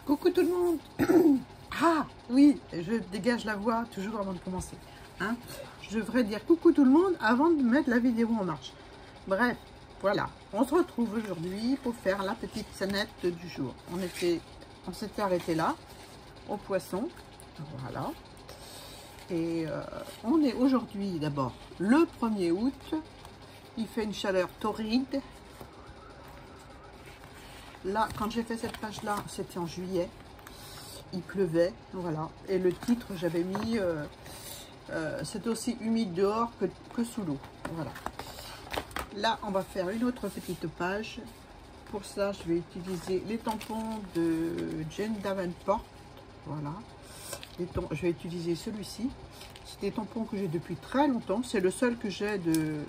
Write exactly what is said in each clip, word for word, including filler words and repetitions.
Coucou tout le monde. Ah oui, je dégage la voix toujours avant de commencer. Hein, je devrais dire coucou tout le monde avant de mettre la vidéo en marche. Bref, voilà. On se retrouve aujourd'hui pour faire la petite scénette du jour. On était, on s'était arrêté là, au poisson. Voilà. Et euh, on est aujourd'hui d'abord le premier août. Il fait une chaleur torride. Là, quand j'ai fait cette page-là, c'était en juillet. Il pleuvait, voilà. Et le titre, j'avais mis, euh, euh, c'est aussi humide dehors que, que sous l'eau. Voilà. Là, on va faire une autre petite page. Pour ça, je vais utiliser les tampons de Jane Davenport. Voilà. Les je vais utiliser celui-ci. C'est des tampons que j'ai depuis très longtemps. C'est le seul que j'ai de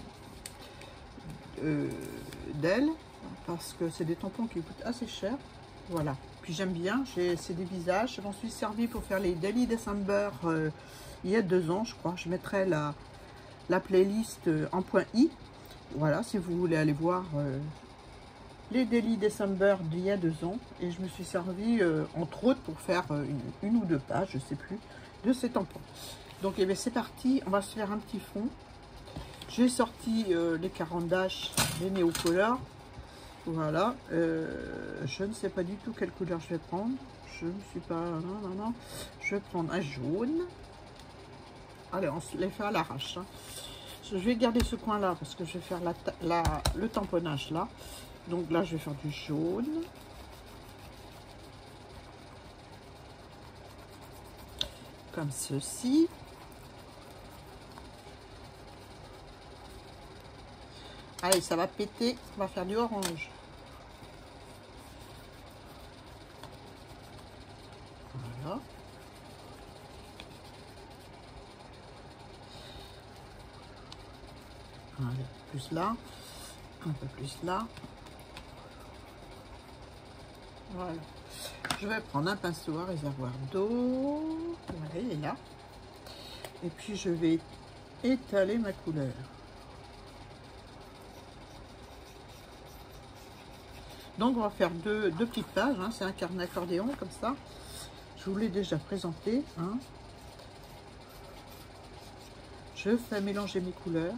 d'elle. Parce que c'est des tampons qui coûtent assez cher. Voilà. Puis j'aime bien, c'est des visages. Je m'en suis servi pour faire les Daily December euh, il y a deux ans, je crois. Je mettrai la, la playlist euh, en point i. Voilà, si vous voulez aller voir euh, les Daily December d'il y a deux ans. Et je me suis servi, euh, entre autres, pour faire euh, une, une ou deux pages, je ne sais plus, de ces tampons. Donc, eh c'est parti. On va se faire un petit fond. J'ai sorti euh, les quarante dash, les Neocolor. Voilà, euh, je ne sais pas du tout quelle couleur je vais prendre. Je ne suis pas... Non, non, non. Je vais prendre un jaune. Allez, on se les fait à l'arrache. Hein. Je vais garder ce coin-là parce que je vais faire la, la, le tamponnage là. Donc là, je vais faire du jaune. Comme ceci. Allez, ça va péter. On va faire du orange. Voilà. Allez, plus là. Un peu plus là. Voilà. Je vais prendre un pinceau à réservoir d'eau. Voilà, il est là. Et puis, je vais étaler ma couleur. Donc, on va faire deux, deux petites pages. Hein. C'est un carnet accordéon, comme ça. Je vous l'ai déjà présenté. Hein. Je fais mélanger mes couleurs.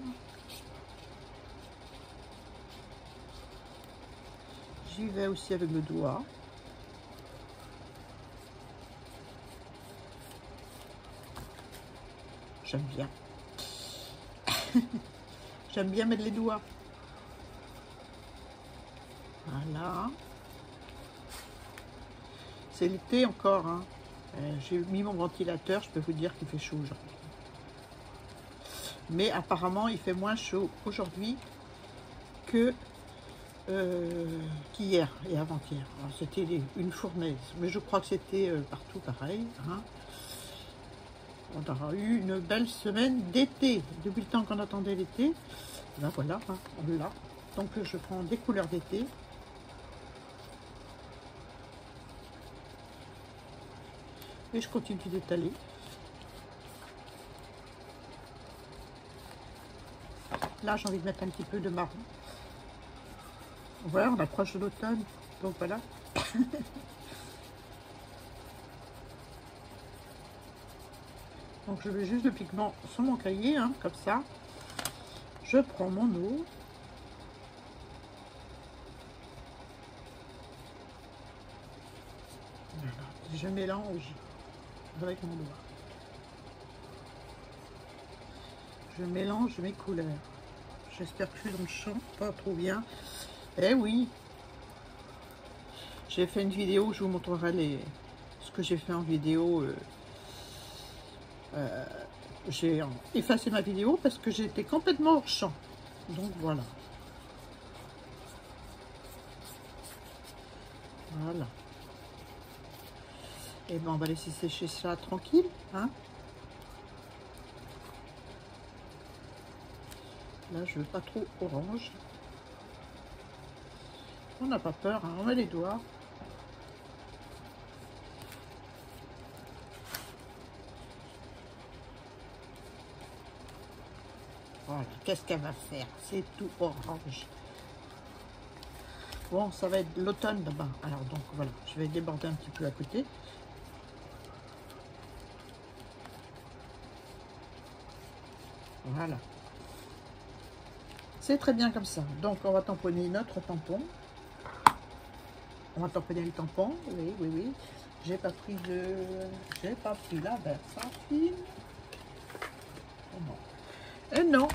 J'y vais aussi avec le doigt. J'aime bien. J'aime bien mettre les doigts. Voilà. C'est l'été encore. Hein. Euh, J'ai mis mon ventilateur. Je peux vous dire qu'il fait chaud aujourd'hui. Mais apparemment, il fait moins chaud aujourd'hui que euh, qu'hier et avant-hier. C'était une fournaise. Mais je crois que c'était euh, partout pareil. Hein. On aura eu une belle semaine d'été. Depuis le temps qu'on attendait l'été, ben voilà, hein, on l'a. Donc je prends des couleurs d'été. Et je continue d'étaler. Là, j'ai envie de mettre un petit peu de marron. Voilà, on approche de l'automne. Donc voilà. Donc je mets juste le pigment sur mon cahier, hein, comme ça. Je prends mon eau. Voilà. Je mélange avec mon doigt. Je mélange mes couleurs. J'espère que je suis dans le champ, pas trop bien. Eh oui. J'ai fait une vidéo, je vous montrerai les, ce que j'ai fait en vidéo. Euh, euh, j'ai effacé ma vidéo parce que j'étais complètement hors champ. Donc voilà. Voilà. Et ben on va laisser sécher ça tranquille. Hein. Là, je veux pas trop orange. On n'a pas peur, hein. On met les doigts. Voilà, qu'est-ce qu'elle va faire? C'est tout orange. Bon, ça va être l'automne là-bas. Alors donc voilà, je vais déborder un petit peu à côté. Voilà. C'est très bien comme ça. Donc on va tamponner notre tampon. On va tamponner le tampon. Oui, oui, oui. J'ai pas pris de... J'ai pas pris la Versafine. Oh non. Et non.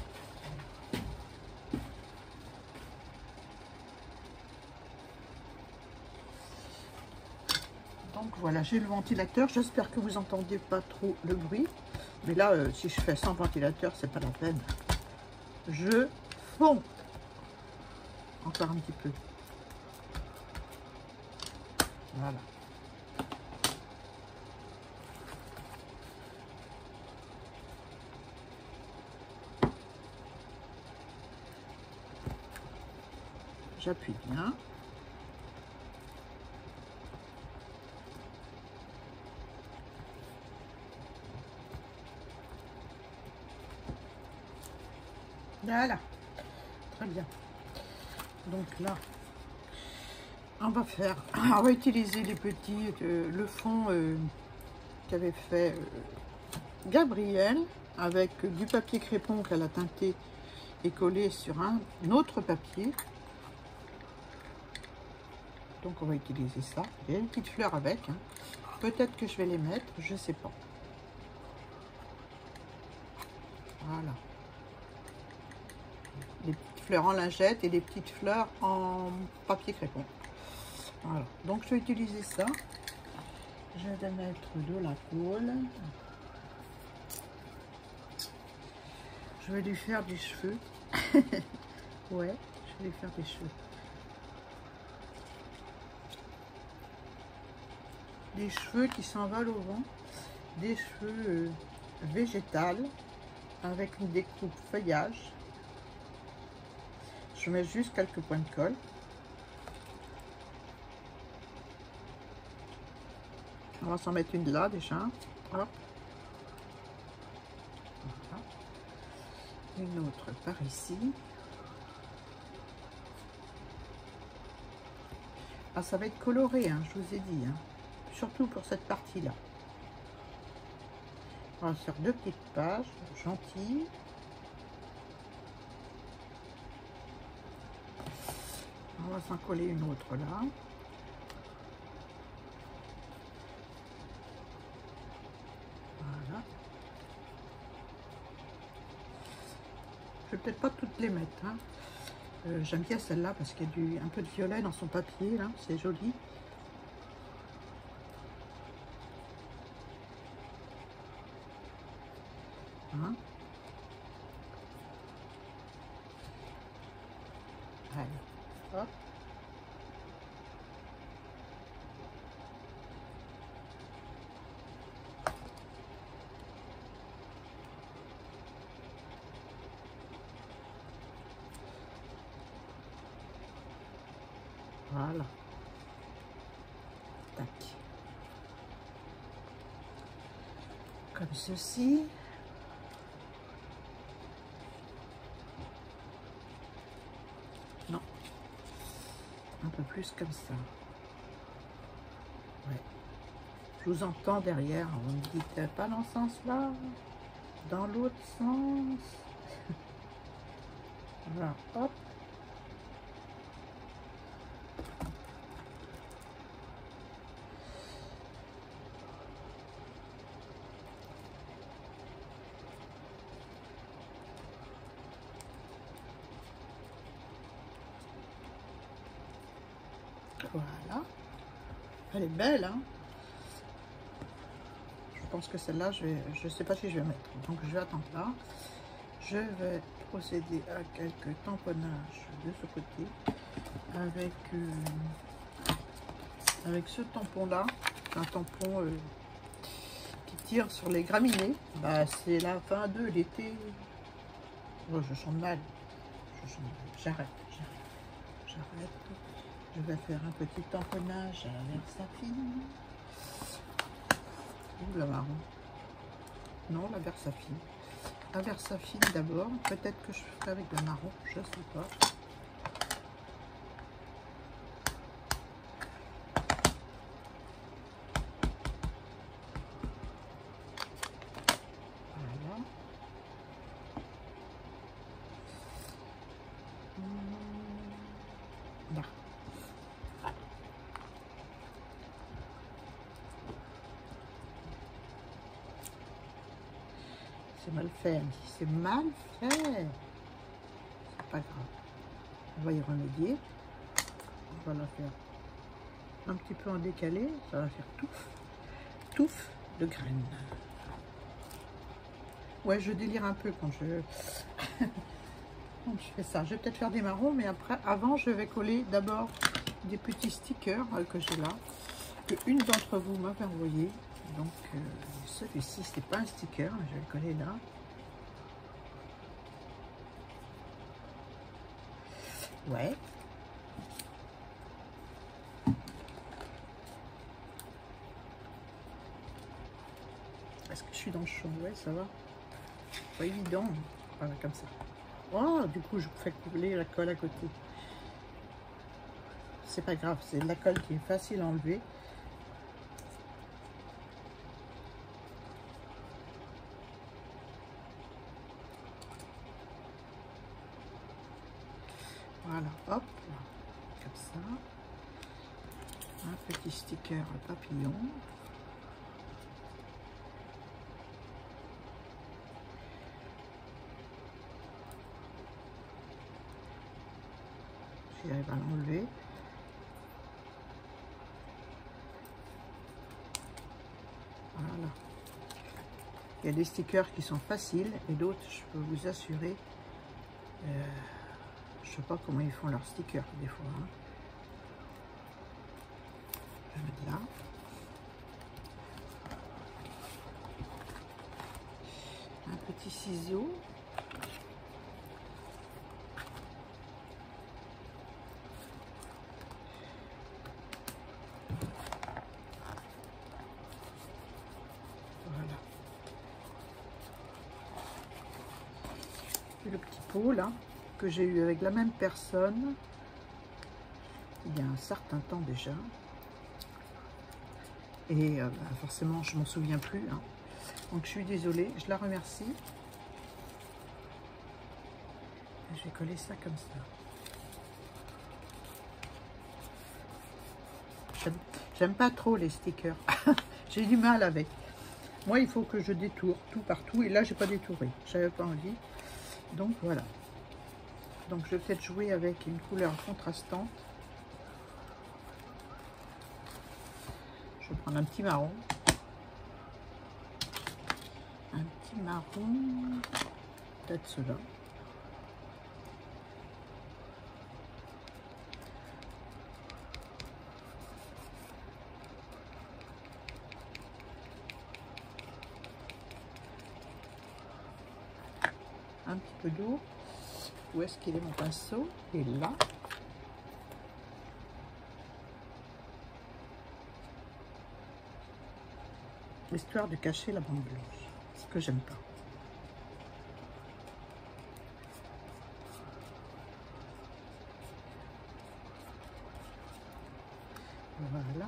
Donc voilà, j'ai le ventilateur. J'espère que vous entendez pas trop le bruit. Mais là, euh, si je fais sans ventilateur, c'est pas la peine. Je fonds. Encore un petit peu. Voilà. J'appuie bien. Voilà. Très bien. Donc là, on va faire, on va utiliser les petits, euh, le fond euh, qu'avait fait euh, Gabriel avec du papier crépon qu'elle a teinté et collé sur un autre papier. Donc on va utiliser ça. Il y a une petite fleur avec. Hein. Peut-être que je vais les mettre, je sais pas. Voilà. Des petites fleurs en lingette et des petites fleurs en papier crépon. Voilà. Donc je vais utiliser ça. Je vais mettre de la colle. Je vais lui faire des cheveux. Ouais, je vais lui faire des cheveux. Des cheveux qui s'envolent au vent. Des cheveux euh, végétales avec une découpe feuillage. Je mets juste quelques points de colle. On va s'en mettre une là déjà. Hop. Voilà. Une autre par ici. Ah, ça va être coloré, hein, je vous ai dit. Hein. Surtout pour cette partie-là. On va faire deux petites pages gentilles. On va s'en coller une autre là. Voilà. Je vais peut-être pas toutes les mettre. Hein. Euh, J'aime bien celle-là parce qu'il y a du, un peu de violet dans son papier. Là, c'est joli. Hein. Allez, hop. Voilà. Tac. Comme ceci. Non. Un peu plus comme ça. Ouais. Je vous entends derrière. Vous me dites pas dans ce sens-là. Dans l'autre sens. Voilà. Hop. Voilà. Elle est belle, hein. Je pense que celle-là, je vais, je sais pas si je vais mettre. Donc je vais attendre là. Je vais procéder à quelques tamponnages de ce côté avec euh, avec ce tampon-là, un tampon euh, qui tire sur les graminées. Bah, c'est la fin de l'été. Oh, je chante mal. J'arrête, j'arrête, j'arrête. Je vais faire un petit tamponnage à la Versafine. Ou la marron. Non, la Versafine. La Versafine d'abord. Peut-être que je ferai avec la marron, je sais pas. C'est mal fait, elle dit. C'est mal fait. C'est pas grave. On va y remédier. On va la faire un petit peu en décalé. Ça va faire touffe. Touffe de graines. Ouais, je délire un peu quand je... quand je fais ça. Je vais peut-être faire des marrons, mais après, avant, je vais coller d'abord des petits stickers que j'ai là, que une d'entre vous m'avait envoyé. Donc, euh, celui-ci, c'est pas un sticker, je vais le coller là. Ouais. Est-ce que je suis dans le champ? Ouais, ça va. Pas évident. Voilà, comme ça. Oh, du coup, je fais couler la colle à côté. C'est pas grave, c'est de la colle qui est facile à enlever. Voilà, hop, comme ça. Un petit sticker papillon. J'arrive à l'enlever. Voilà. Il y a des stickers qui sont faciles et d'autres, je peux vous assurer, euh, je sais pas comment ils font leurs stickers des fois. Hein. Je vais mettre là. Un petit ciseau. Voilà. Et le petit pot là, que j'ai eu avec la même personne, il y a un certain temps déjà. Et euh, bah, forcément, je m'en souviens plus. Hein. Donc, je suis désolée. Je la remercie. Et je vais coller ça comme ça. J'aime pas trop les stickers. J'ai du mal avec. Moi, il faut que je détourne tout partout. Et là, j'ai pas détouré. J'avais pas envie. Donc, voilà. Donc, je vais peut-être jouer avec une couleur contrastante. Je vais prendre un petit marron. Un petit marron. Peut-être cela. Un petit peu d'eau. Où est-ce qu'il est mon pinceau? Et là. Histoire de cacher la bande blanche. Ce que j'aime pas. Voilà.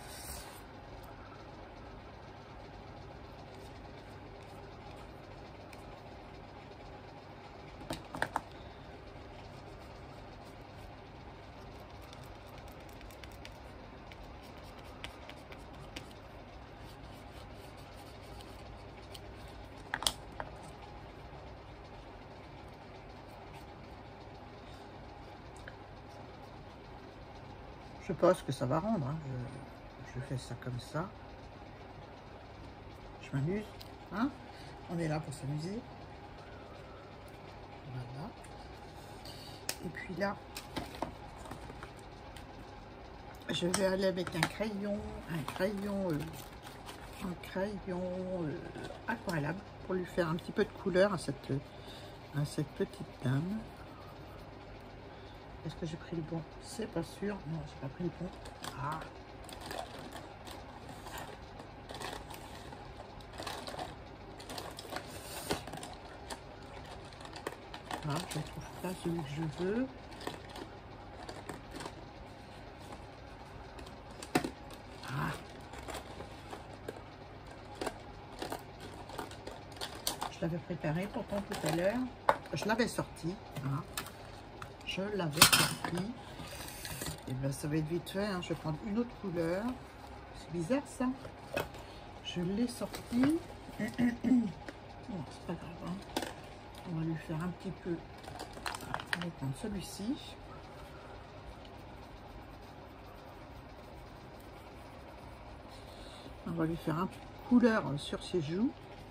Je pense que ça va rendre. Hein. Je, je fais ça comme ça. Je m'amuse. Hein? On est là pour s'amuser. Voilà. Et puis là, je vais aller avec un crayon, un crayon, euh, un crayon euh, aquarellable pour lui faire un petit peu de couleur à cette, à cette petite dame. Est-ce que j'ai pris le bon? C'est pas sûr. Non, j'ai pas pris le bon. Ah. Ah, je ne trouve pas celui que je veux. Ah. Je l'avais préparé pourtant tout à l'heure. Je l'avais sorti. Hein. Je l'avais sorti. Et bien ça va être vite fait. Hein. Je vais prendre une autre couleur. C'est bizarre ça. Je l'ai sorti. Bon, c'est pas grave, hein. On va lui faire un petit peu. On va prendre celui-ci. On va lui faire un peu de couleur sur ses joues.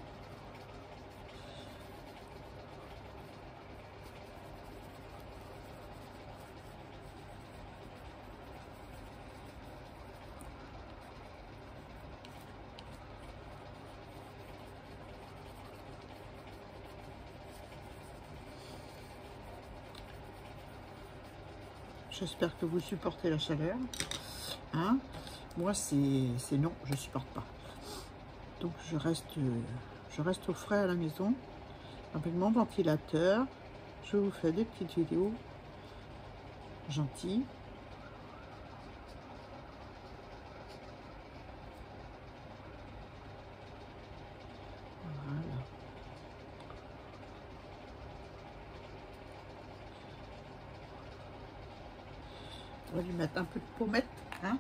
J'espère que vous supportez la chaleur. Hein? Moi, c'est non, je ne supporte pas. Donc, je reste, je reste au frais à la maison avec mon ventilateur. Je vous fais des petites vidéos gentilles. Voilà. On va lui mettre un peu de pommette, hein,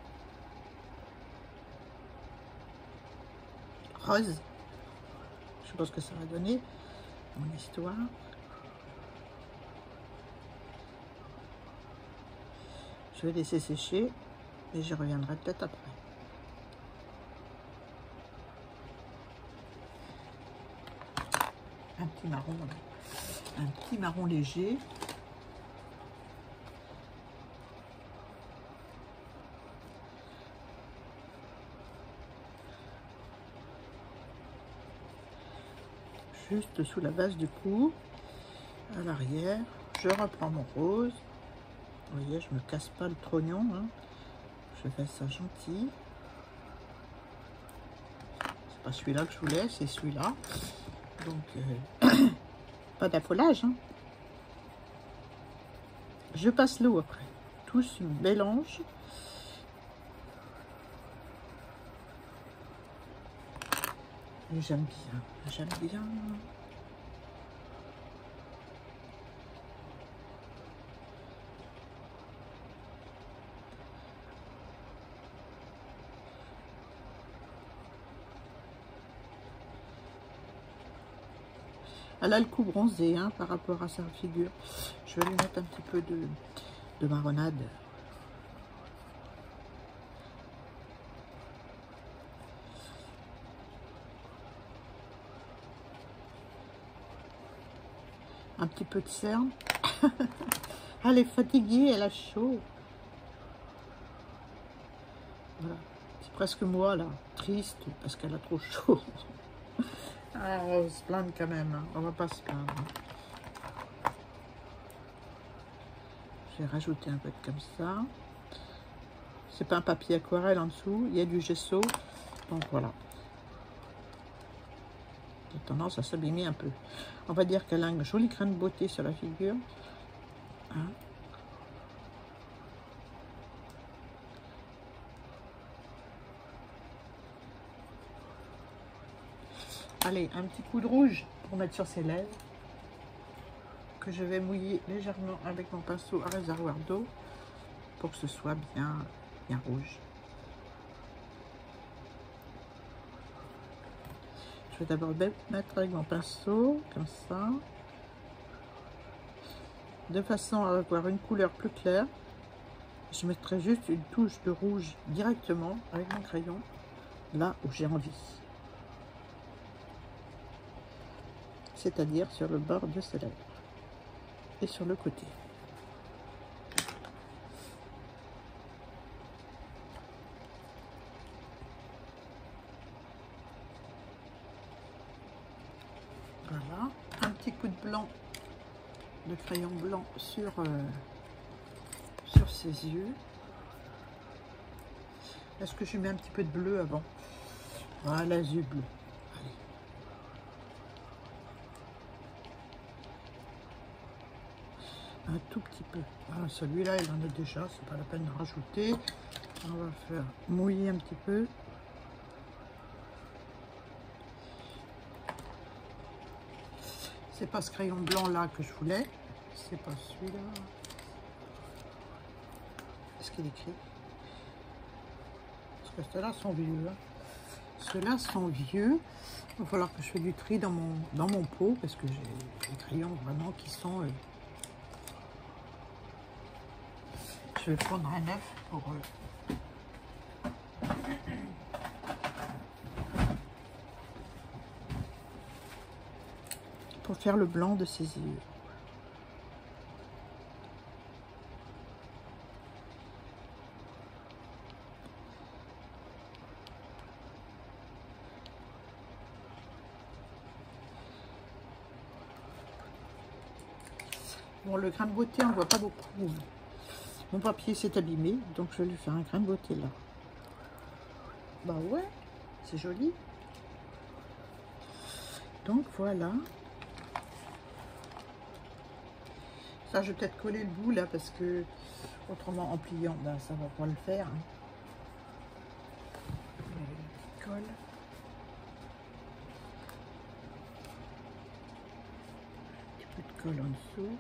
rose. Je sais pas ce que ça va donner, mon histoire. Je vais laisser sécher et je reviendrai peut-être après. Un petit marron, un petit marron léger. Juste sous la base du cou, à l'arrière. Je reprends mon rose. Vous voyez, je me casse pas le trognon, hein. Je fais ça gentil. C'est pas celui-là que je voulais, c'est celui-là. Donc, euh, pas d'affolage, hein. Je passe l'eau après. Tout se mélange. J'aime bien, j'aime bien. Elle a le cou bronzé, hein, par rapport à sa figure. Je vais lui mettre un petit peu de, de marronade. Un petit peu de cerne. Elle est fatiguée, elle a chaud. Voilà. C'est presque moi, là, triste, parce qu'elle a trop chaud. Ah, on va se plaindre quand même, hein. On va pas se plaindre. Je vais rajouter un peu de comme ça. C'est pas un papier aquarelle en dessous, il y a du gesso. Donc voilà. J'ai tendance à s'abîmer un peu. On va dire qu'elle a un joli grain de beauté sur la figure. Hein? Allez, un petit coup de rouge pour mettre sur ses lèvres, que je vais mouiller légèrement avec mon pinceau à réservoir d'eau pour que ce soit bien, bien rouge. Je vais d'abord mettre avec mon pinceau, comme ça, de façon à avoir une couleur plus claire. Je mettrai juste une touche de rouge directement avec mon crayon, là où j'ai envie. C'est-à-dire sur le bord de ses lèvres et sur le côté. Voilà, un petit coup de blanc, de crayon blanc sur, euh, sur ses yeux. Est-ce que je mets un petit peu de bleu avant? Voilà, les yeux bleus. Un tout petit peu. Ah, celui-là, il en a déjà, c'est pas la peine de rajouter. On va faire mouiller un petit peu. C'est pas ce crayon blanc là que je voulais. C'est pas celui-là. Est-ce qu'il écrit? Parce que ceux-là sont vieux. Hein. Ceux-là sont vieux. Il va falloir que je fasse du tri dans mon, dans mon pot parce que j'ai des crayons vraiment qui sont... Euh... Je vais prendre un neuf pour... Euh... pour faire le blanc de ses yeux. Bon, le grain de beauté, on ne voit pas beaucoup. Mon papier s'est abîmé, donc je vais lui faire un grain de beauté là. Bah ouais, c'est joli. Donc voilà. Ça, je vais peut-être coller le bout là parce que autrement en pliant, bah, ça va pas le faire. Hein. Colle. Un petit peu de colle en dessous.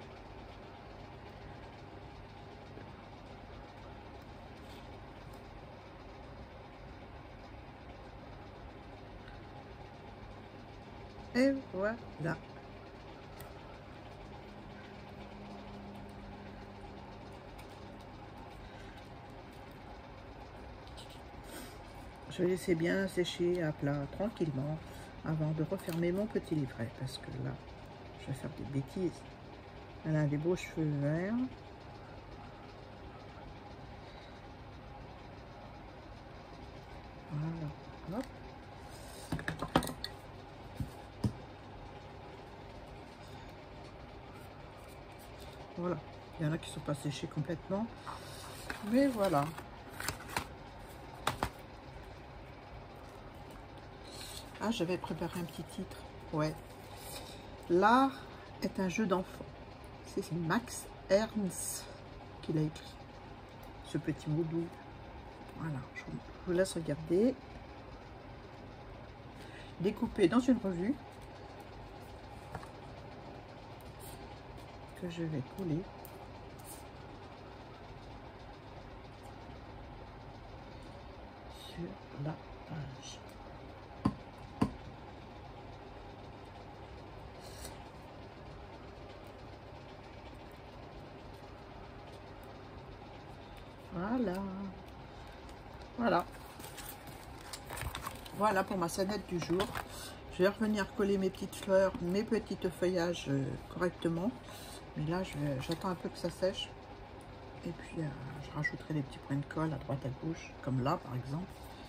Et voilà. Je vais laisser bien sécher à plat tranquillement avant de refermer mon petit livret parce que là, je vais faire des bêtises. Elle a des beaux cheveux verts. Voilà. Hop. Voilà. Il y en a qui ne sont pas séchés complètement. Mais voilà. Ah, j'avais préparé un petit titre. Ouais. L'art est un jeu d'enfant. C'est Max Ernst qui l'a écrit. Ce petit mot doux. Voilà. Je vous laisse regarder. Découpé dans une revue. Que je vais coller. Sur la page. Voilà. Voilà. Voilà pour ma scénette du jour. Je vais revenir coller mes petites fleurs, mes petites feuillages euh, correctement. Mais là, j'attends un peu que ça sèche. Et puis, euh, je rajouterai des petits points de colle à droite à gauche, comme là, par exemple.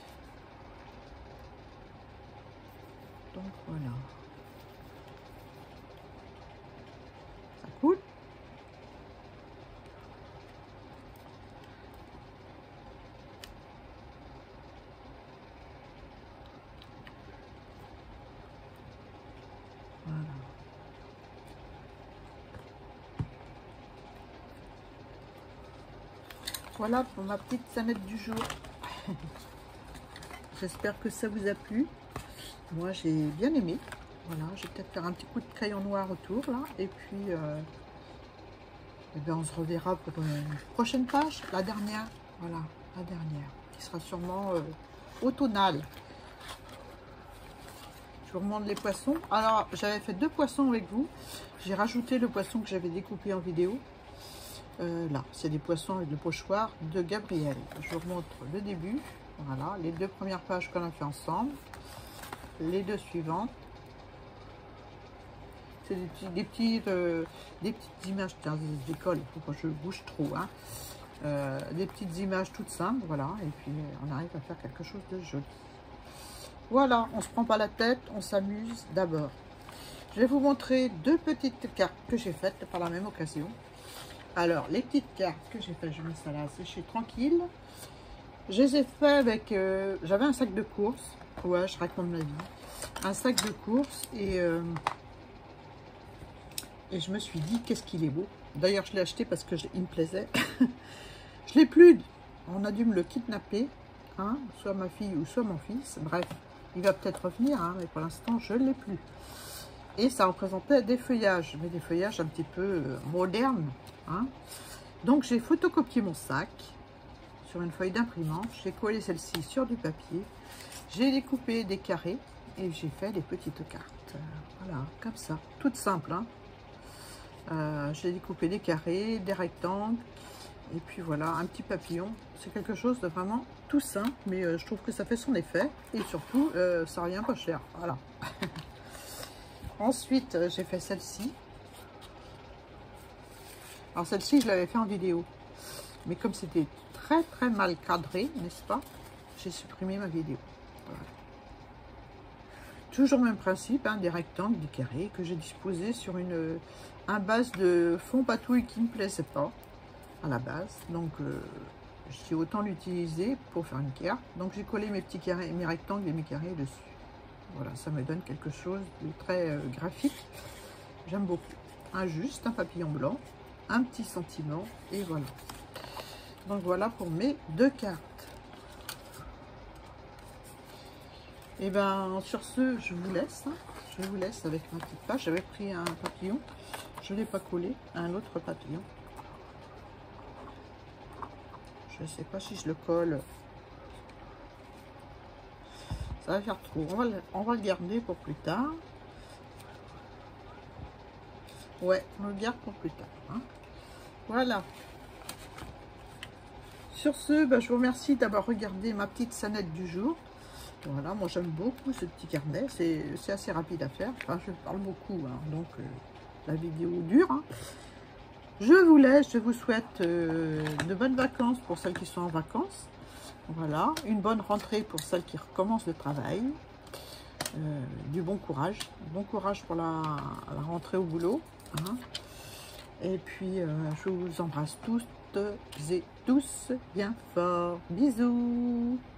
Donc, voilà. Ça coule. Voilà. Voilà pour ma petite scénette du jour. J'espère que ça vous a plu. Moi, j'ai bien aimé. Voilà, je vais peut-être faire un petit coup de crayon noir autour, là. Et puis, euh, eh bien, on se reverra pour une prochaine page, la dernière. Voilà, la dernière, qui sera sûrement euh, automnale. Je vous remonte les poissons. Alors, j'avais fait deux poissons avec vous. J'ai rajouté le poisson que j'avais découpé en vidéo. Euh, là, c'est des poissons avec le pochoir de Gabriel. Je vous remontre le début. Voilà, les deux premières pages qu'on a fait ensemble. Les deux suivantes. C'est des, petits, des, petites, euh, des petites images. Tiens, je décolle, il faut que je bouge trop. Hein. Euh, des petites images toutes simples. Voilà, et puis on arrive à faire quelque chose de joli. Voilà, on ne se prend pas la tête, on s'amuse d'abord. Je vais vous montrer deux petites cartes que j'ai faites par la même occasion. Alors, les petites cartes que j'ai faites, je mets ça là à sécher tranquille. Je les ai fait avec... Euh, j'avais un sac de course. Ouais, je raconte ma vie. Un sac de course et... Euh, et je me suis dit, qu'est-ce qu'il est beau. D'ailleurs, je l'ai acheté parce que je, il me plaisait. Je l'ai plus. On a dû me le kidnapper. Hein, soit ma fille ou soit mon fils. Bref, il va peut-être revenir. Hein, mais pour l'instant, je ne l'ai plus. Et ça représentait des feuillages. Mais des feuillages un petit peu euh, modernes. Hein. Donc, j'ai photocopié mon sac sur une feuille d'imprimante. J'ai collé celle-ci sur du papier. J'ai découpé des carrés et j'ai fait des petites cartes. Voilà, comme ça, toute simple. Hein. Euh, j'ai découpé des carrés, des rectangles. Et puis voilà, un petit papillon. C'est quelque chose de vraiment tout simple, mais euh, je trouve que ça fait son effet. Et surtout, euh, ça revient pas cher. Voilà. Ensuite, euh, j'ai fait celle-ci. Alors celle-ci, je l'avais fait en vidéo. Mais comme c'était très très mal cadré, n'est-ce pas? J'ai supprimé ma vidéo. Voilà. Toujours le même principe, hein, des rectangles, des carrés que j'ai disposés sur une un base de fond patouille qui ne me plaisait pas à la base. Donc euh, j'ai autant l'utiliser pour faire une carte. Donc j'ai collé mes petits carrés, mes rectangles et mes carrés dessus. Voilà, ça me donne quelque chose de très euh, graphique. J'aime beaucoup. Un juste, un papillon blanc, un petit sentiment et voilà. Donc voilà pour mes deux cartes. Et ben sur ce, je vous laisse. Hein. Je vous laisse avec ma petite page. J'avais pris un papillon, je ne l'ai pas collé, un autre papillon. Je ne sais pas si je le colle. Ça va faire trop. On va le, on va le garder pour plus tard. Ouais, on le garde pour plus tard. Hein. Voilà. Sur ce, ben, je vous remercie d'avoir regardé ma petite scénette du jour. Voilà, moi j'aime beaucoup ce petit carnet. C'est assez rapide à faire. Enfin, je parle beaucoup, hein, donc euh, la vidéo dure. Hein. Je vous laisse. Je vous souhaite euh, de bonnes vacances pour celles qui sont en vacances. Voilà, une bonne rentrée pour celles qui recommencent le travail. Euh, du bon courage. Bon courage pour la, la rentrée au boulot. Hein. Et puis, euh, je vous embrasse tous et tous bien fort. Bisous.